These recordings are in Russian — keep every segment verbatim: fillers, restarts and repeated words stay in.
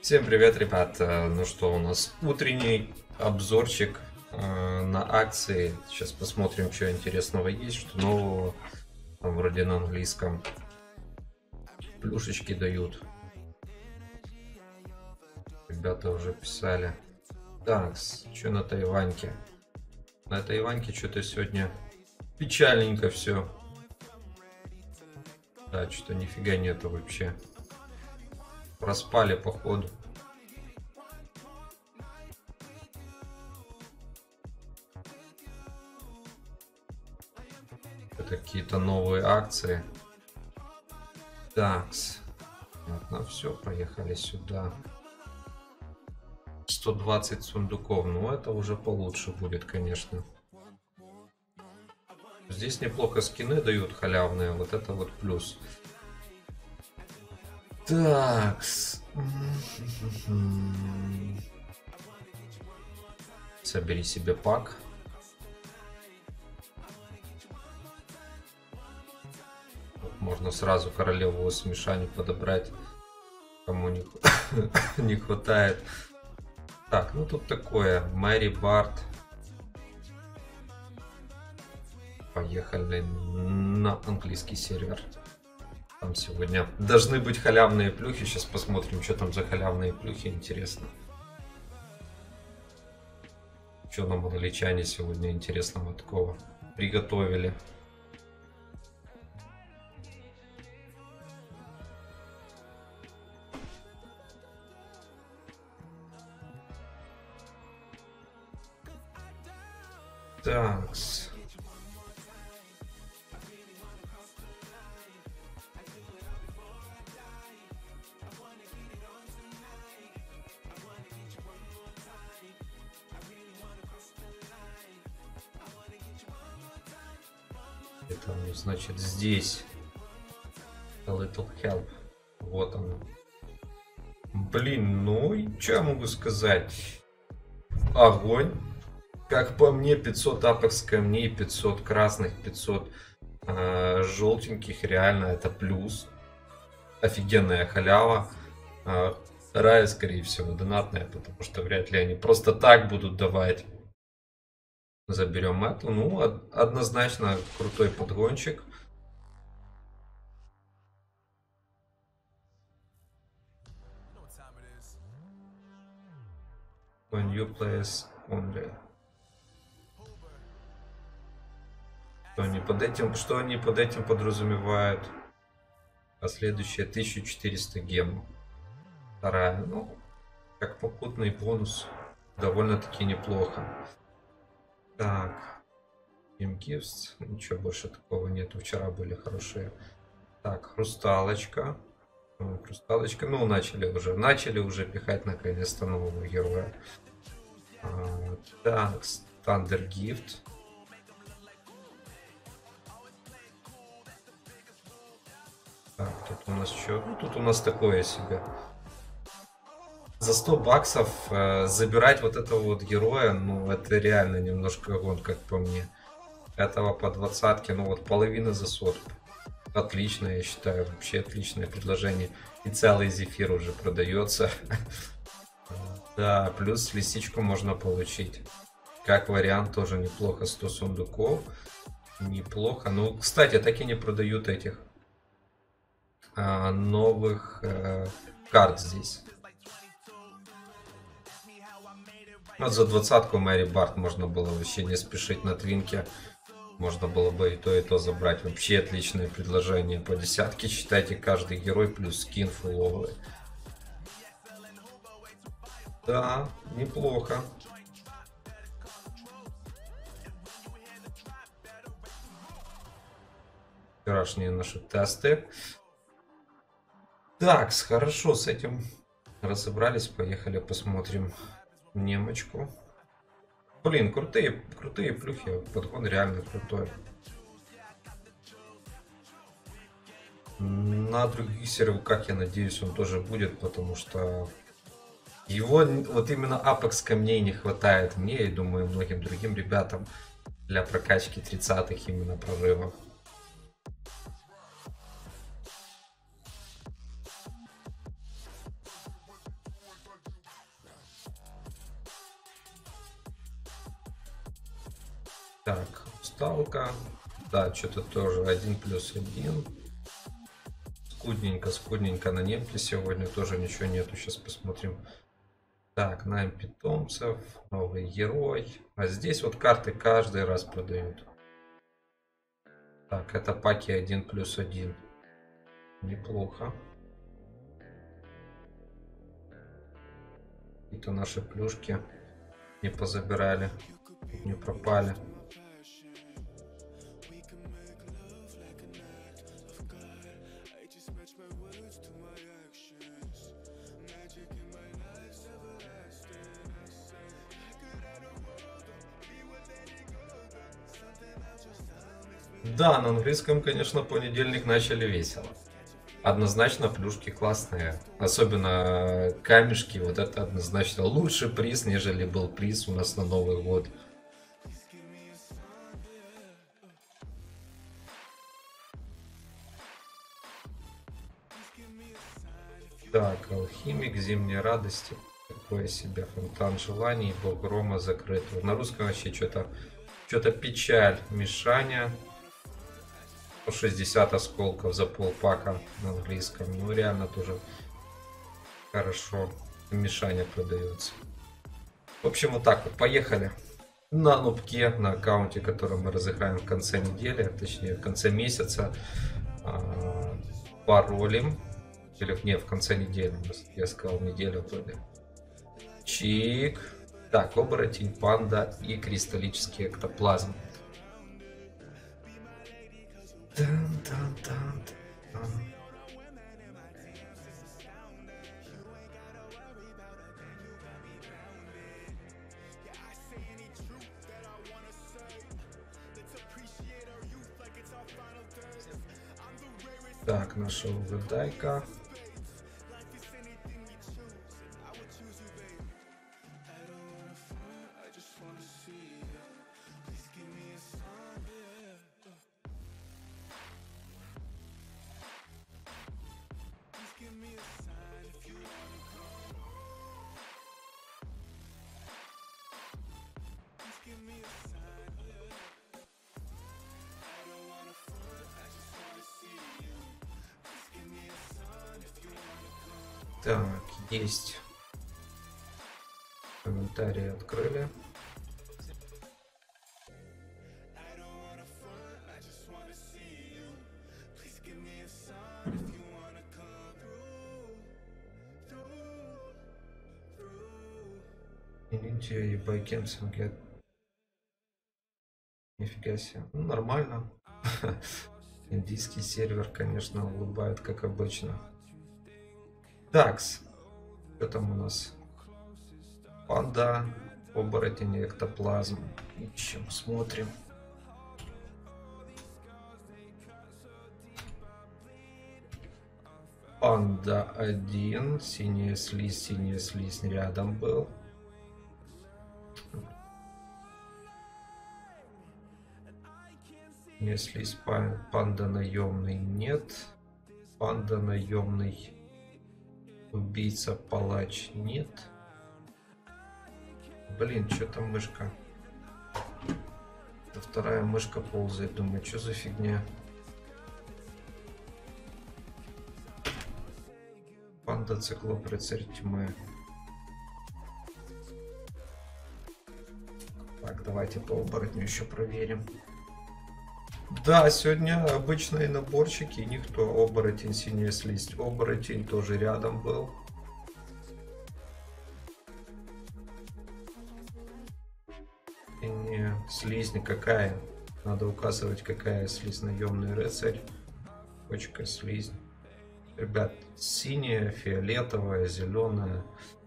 Всем привет, ребят! Э, Ну что, у нас утренний обзорчик э, на акции. Сейчас посмотрим, что интересного есть, что нового. Там вроде на английском плюшечки дают. Ребята уже писали. Так, что на Тайваньке? На Тайваньке что-то сегодня печальненько все. Да, что-то нифига нету вообще. Проспали походу. Это какие-то новые акции. Такс. Ладно, все, поехали сюда. сто двадцать сундуков. Ну, это уже получше будет, конечно. Здесь неплохо скины дают халявные. Вот это вот плюс. Такс. Собери себе пак. Можно сразу королеву смешания подобрать, кому не, не хватает. Так, ну тут такое. Мэри Барт. Поехали на английский сервер. Там сегодня должны быть халявные плюхи. Сейчас посмотрим, что там за халявные плюхи. Интересно. Что нам англичане сегодня интересного такого приготовили. Такс. Это, значит, здесь A Little Help. Вот он. Блин, ну и что я могу сказать? Огонь. Как по мне, пятьсот апекс камней, пятьсот красных, пятьсот э, желтеньких. Реально это плюс. Офигенная халява. Э, Рая, скорее всего, донатная, потому что вряд ли они просто так будут давать. Заберем эту. Ну, однозначно крутой подгончик. When you plays only. Что они под этим, что они под этим подразумевают? А следующая тысяча четыреста гем. Вторая, ну, как попутный бонус, довольно-таки неплохо. Так, Game Gifts, ничего больше такого нету, вчера были хорошие. Так, хрусталочка. Хрусталочка, ну, начали уже, начали уже пихать наконец-то нового героя. А, так, Thunder Gift. Так, тут у нас что? Ну, тут у нас такое себе. За сто баксов э, забирать вот этого вот героя, ну, это реально немножко огонь, как по мне. Этого по двадцатке, ну, вот половина за сотку. Отлично, я считаю, вообще отличное предложение. И целый зефир уже продается. Да, плюс лисичку можно получить. Как вариант, тоже неплохо. сто сундуков. Неплохо. Ну, кстати, так и не продают этих а, новых а, карт здесь. Вот за двадцатку Мэри Барт можно было вообще не спешить на твинке. Можно было бы и то, и то забрать. Вообще отличное предложение. По десятке, считайте, каждый герой плюс скин фуловый. Да, неплохо. Вчерашние наши тесты. Так, хорошо, с этим разобрались. Поехали посмотрим немочку. Блин, крутые, крутые плюхи. Подгон реально крутой. На других серверах, я надеюсь, он тоже будет, потому что его вот именно апекс камней не хватает мне и, думаю, многим другим ребятам для прокачки тридцатых именно прорывов. Так, усталка. Да, что-то тоже один плюс один. Скудненько, скудненько на немке сегодня. Тоже ничего нету. Сейчас посмотрим. Так, найм питомцев. Новый герой. А здесь вот карты каждый раз продают. Так, это паки один плюс один. Неплохо. Какие-то наши плюшки не позабирали. Не пропали. Да, на английском, конечно, понедельник начали весело. Однозначно плюшки классные. Особенно камешки. Вот это однозначно лучший приз, нежели был приз у нас на Новый год. Так, алхимик, зимней радости. Такое себе. Фонтан желаний, бог грома закрыт. На русском вообще что-то что-то печаль. Мишаня. По шестьдесят осколков за полпака на английском. Ну, реально тоже хорошо. Мишаня продается. В общем, вот так вот. Поехали. На нубке, на аккаунте, который мы разыграем в конце недели. Точнее, в конце месяца. Паролем. Или не, в конце недели. Я сказал, неделю вроде. Чик. Так, оборотень, панда и кристаллический эктоплазм. Тан, тан, тан, тан. Так, наша угадайка. Так, есть. Комментарии открыли. И байкенсом get. Нифига себе. Ну, нормально. Индийский сервер, конечно, улыбает, как обычно. Такс. Что там у нас? Панда, оборотень, эктоплазм. Ищем, смотрим. Панда один. Синяя слизь, синяя слизь рядом был. Синяя слизь, панда наемный нет. Панда наемный. Убийца, палач нет. Блин, что там мышка? Это вторая мышка ползает. Думаю, что за фигня? Панда, циклоп, рыцарь тьмы. Так, давайте по оборотню еще проверим. Да, сегодня обычные наборчики, никто. Оборотень, синяя слизь. Оборотень тоже рядом был. Синяя слизь какая? Надо указывать, какая слизь. Наемный рыцарь. Почка, слизь. Ребят, синяя, фиолетовая, зеленая.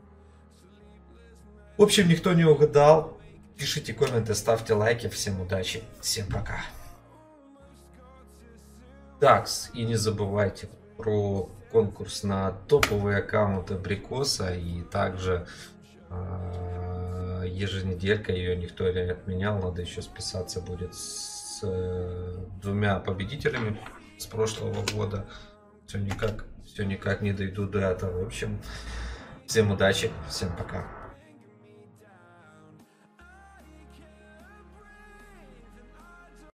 В общем, никто не угадал. Пишите комменты, ставьте лайки. Всем удачи. Всем пока. Такс, и не забывайте про конкурс на топовые аккаунты Абрикоса, и также э, еженеделька, ее никто не отменял, надо еще списаться будет с э, двумя победителями с прошлого года. Все никак, все никак не дойду до этого. В общем, всем удачи, всем пока.